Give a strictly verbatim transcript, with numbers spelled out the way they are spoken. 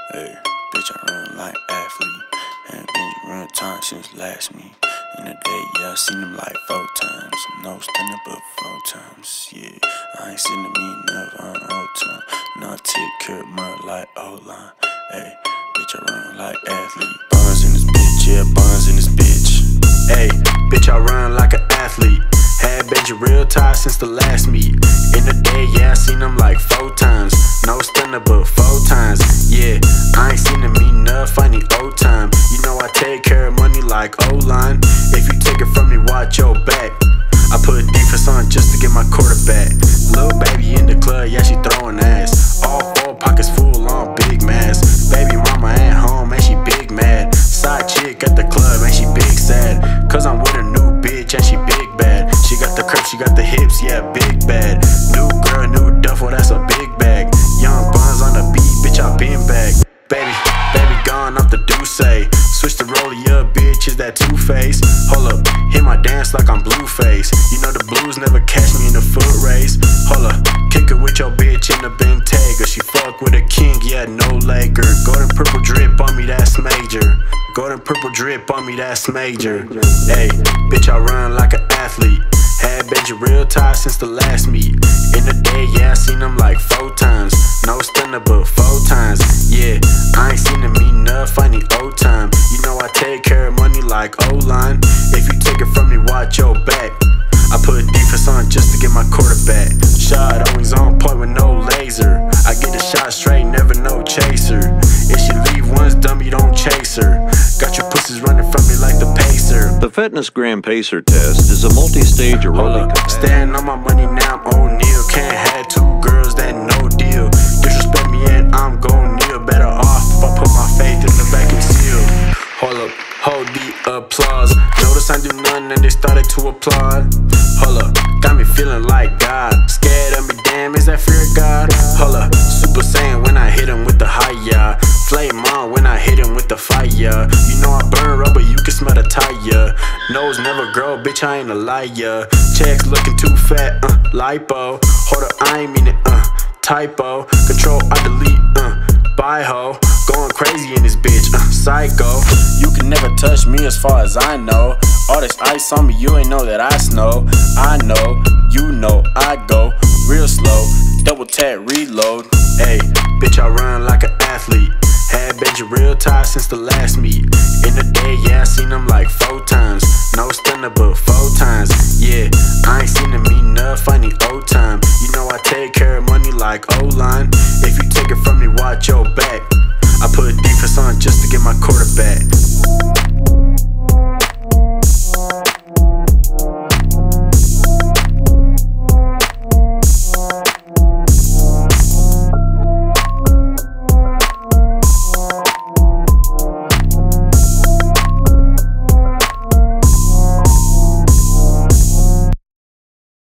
Hey, bitch, I run like athlete. Ain't been run time since last me. In the day, yeah, I seen them like four times. No stand up but four times, yeah. I ain't seen them eat enough on old time. Now I take care of mud like O-line. Hey, bitch, I run like athlete. Buns in this bitch, yeah, buns in this bitch. Hey, bitch, I run like an athlete. Had Benji real tight since the last meet. In the day, yeah, I seen them like four times. No stand up but four times, yeah. I ain't seen them eat enough, I need old time. You know I take care of money like O-line. If you take it from me, watch your back. I put defense on just to get my quarterback. Little baby in the club, yeah, she throwing ass. All four pockets full on big mask. Baby mama at home, and she big mad. Side chick at the club, and she big sad. Cause I'm with a new bitch, and she big bad. She got the curves, she got the hips, yeah, big bad. New girl, new duffel, that's a big bag. Young buns on the beat, bitch, I been back. Baby, baby gone off the Douce. Switch the rollie up, bitch, is that Two-Face? Hold up, hit my dance like I'm Blueface. You know the blues never catch me in the foot race. Hold up, kick it with your bitch in the Bentayga. She fuck with a king, yeah, no Laker. Golden purple drip on me, that's major. Golden purple drip on me, that's major. Hey, bitch, I run like an athlete. Had Benji real tight since the last meet. In the day, yeah, I seen them like four times. No stand up but four times, yeah. I ain't seen them eat enough, I need old time. You know I take care of money like O-line. If you take it from me, watch your back. I put defense on just to get my quarterback. Shot always on point with no laser. I get the shot straight, never no chaser. If she leave once, dummy, don't chase her. Got your pussies running from me like the pacer. The Fitness Gram Pacer test is a multi-stage aerobic. Stand on my money now, I'm O'Neal. Can't have two girls, that no deal. Disrespect me and I'm gon' kneel. Better off if I put my faith in the vacuum seal. Hold up, hold the applause. Notice I do nothing and they started to applaud. Hold up, got me feeling like God. Scared of me, damn, is that fear of God? Hold up, Super Saiyan when I hit him with the high-ya. Flame on when I hit him with the fire. You know I burn rubber, you can smell the tire. Nose never grow, bitch, I ain't a liar. Checks looking too fat, uh, lipo. Hold up, I ain't mean it, uh, typo. Control, I delete, uh, bye ho. Going crazy in this bitch, uh, psycho. You can never touch me as far as I know. All this ice on me, you ain't know that I snow. I know, you know, I go real slow. Double tap, reload. Hey, bitch, I run like an athlete. Had Benji real tight since the last meet. In the day, yeah, I seen them like four times. No stand up but four times, yeah. I ain't seen them eat enough, I need old time. You know I take care of money like O-line. If you take it from me, watch your back. I put defense on just to get my quarterback.